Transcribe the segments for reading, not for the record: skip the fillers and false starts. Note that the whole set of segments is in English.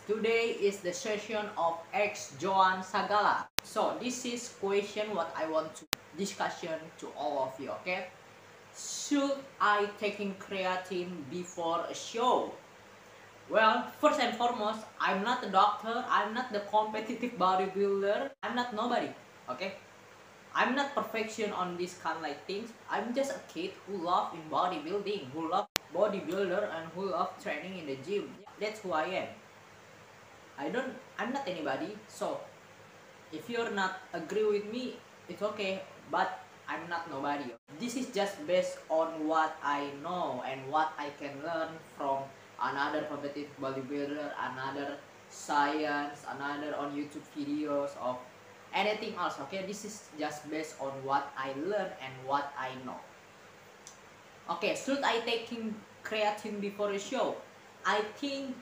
Today is the session of X Joan Sagala. So this is question what I want to discussion to all of you, okay? Should I taking creatine before a show? Well, first and foremost, I'm not a doctor, I'm not the competitive bodybuilder, I'm not nobody, okay? I'm not perfection on this kind of like things. I'm just a kid who love in bodybuilding, who love bodybuilder and who love training in the gym. That's who I am. I'm not anybody. So if you're not agree with me, it's okay. But I'm not nobody. This is just based on what I know and what I can learn from another competitive bodybuilder, another science, another on YouTube videos of anything else. Okay, this is just based on what I learn and what I know. Okay, should I taking creatine before a show? I think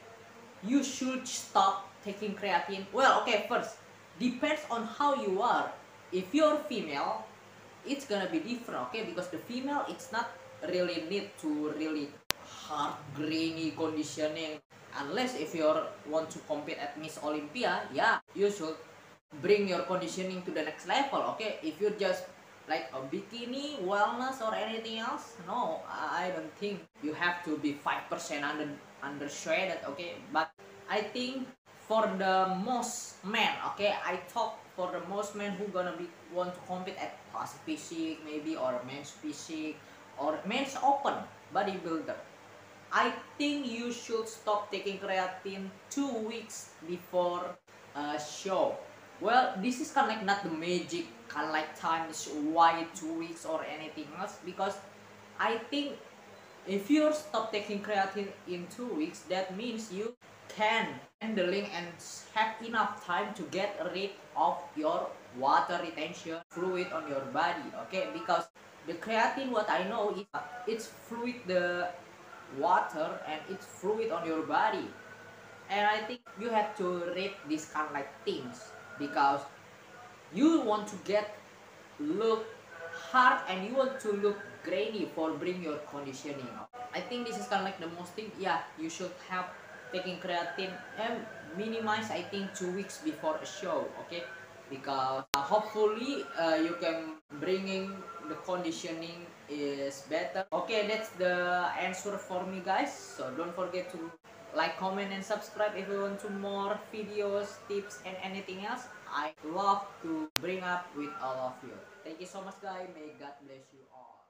you should stop taking creatine. Well, okay, first, depends on how you are. If you're female, it's gonna be different, okay? Because the female, it's not really need to really hard grainy conditioning. Unless if you want to compete at Miss Olympia, yeah, you should bring your conditioning to the next level, okay? If you just like a bikini wellness or anything else, no, I don't think you have to be 5% under shredded, okay? But I think for the most men, okay, I talk for the most men who gonna be want to compete at classic physique maybe, or men's physique or men's open bodybuilder, I think you should stop taking creatine 2 weeks before a show. Well, this is kind of like not the magic kind of like time is why 2 weeks or anything else, because I think if you stop taking creatine in 2 weeks, that means you can handling and have enough time to get rid of your water retention fluid on your body, okay? Because the creatine, what I know is it's fluid the water and it's fluid on your body, and I think you have to read these kind of like things, because you want to get look hard and you want to look grainy for bring your conditioning up. I think this is kind of like the most thing. Yeah, you should have taking creatine and minimize, I think, 2 weeks before a show, okay? Because hopefully you can bringing the conditioning is better. Okay, that's the answer for me, guys. So don't forget to like, comment, and subscribe if you want to more videos, tips, and anything else. I love to bring up with all of you. Thank you so much, guys. May God bless you all.